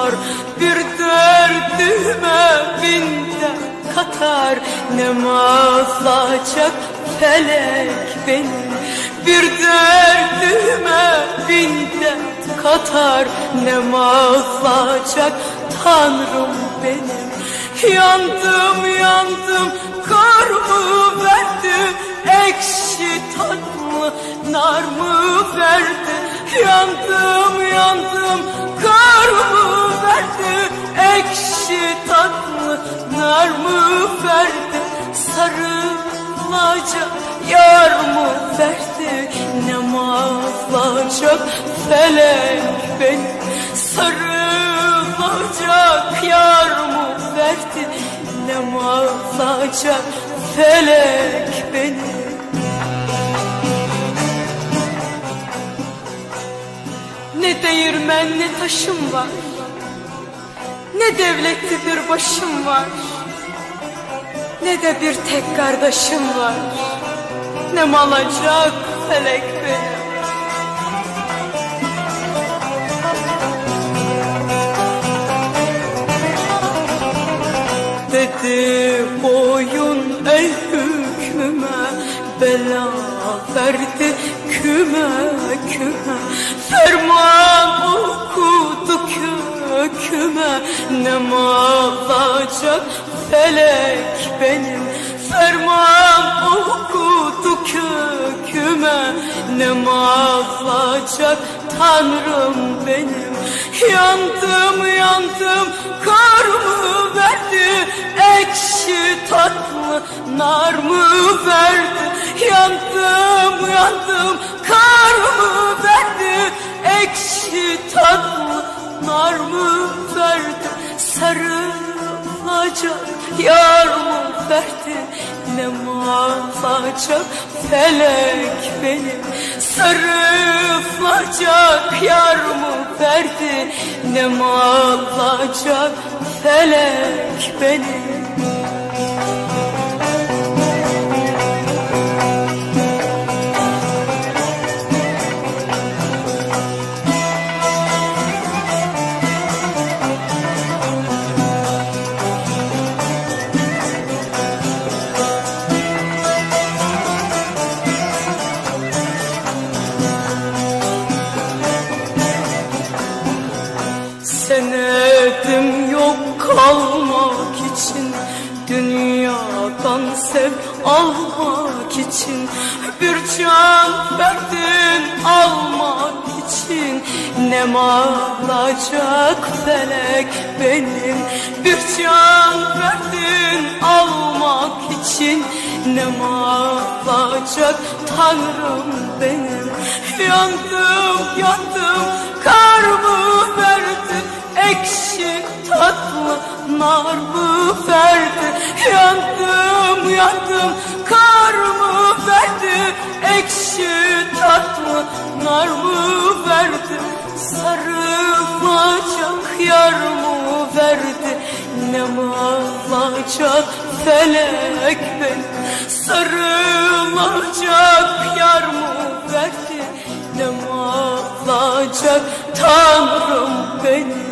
katar, bir derdime bin dert katar. Ne mahvolacak felek benim, bir derdime bin dert katar. Ne mahvolacak Tanrım benim. Yandım yandım, kar mı verdi, ekşi tatlı nar mı verdi? Yandım yandım, kar mı verdi, ekşi tatlı nar mı verdi? Sarılacak yar mı verdi? Ne mahvolacak felek beni, sarılacak yar mı verdi? Ne mahvolacak felek beni. Ne değirmen ne taşım var, ne devletli bir başım var, ne de bir tek kardeşim var. Ne malacak felek benim. Dedi boyun ey hükmüme, bela verdi küme küme. Ferman okudu köküme, ne malacak felek benim. Ferman okudu köküme, ne mahvolacak Tanrım benim. Yandım yandım, kar mı verdi, ekşi tatlı nar mı verdi? Yandım yandım, kar mı verdi, ekşi tatlı nar mı verdi? Sarılacak yar mı verdi? Ne mahvolacak felek benim. Sarılacak yar mı verdi? Ne mahvolacak felek benim. Senedim yok kalmak için, dünyadan sev almak için. Bir can verdin almak için, ne malacak felek benim. Bir can verdin almak için, ne malacak Tanrım benim. Yandım yandım, kar mı verdi, ekşi tatlı nar mı verdi? Yandım yandım, kar mı verdi, ekşi tatlı nar mı verdi? Sarılacak yar mı verdi? Ne mahvolacak felek benim. Sarılacak yar mı verdi? Ne mahvolacak Tanrım benim.